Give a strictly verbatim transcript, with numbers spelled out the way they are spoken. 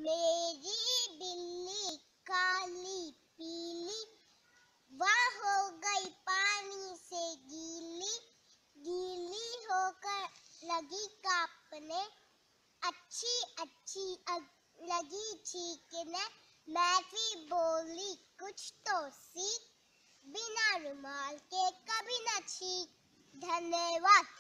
मेरी बिल्ली काली पीली, वह हो गई पानी से गीली, गीली होकर लगी कांपने, अच्छी अच्छी लगी चीखने, मैं भी बोली कुछ तो सीख, बिना रुमाल के कभी न छींक। धन्यवाद।